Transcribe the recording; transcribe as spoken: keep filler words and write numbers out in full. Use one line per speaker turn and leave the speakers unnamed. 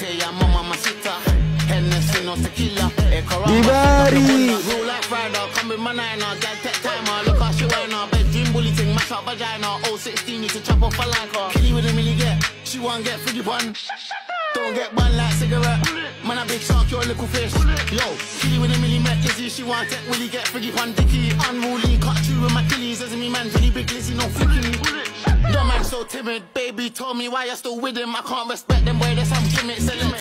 say I'm on my sister. Hennessy, no tequila.
Dibari.
Rule like Friday, come with my niner. Dad, tech timer, look how she wear now. Bedroom bully thing, mash up vagina. oh sixteen, need to chop off a like her. Kitty with a milli get, she won't get friggy bun. Don't get bun like cigarette. Man, a big shark, you're a little fish. Yo, kitty with a milli met Lizzie, she want it, will he get friggy pun dicky? Unruly, cut through with my killies, as me man, really big Lizzie, no flicky. No man so timid, baby told me why you're still with him. I can't respect them, boy, there's some gimmicks.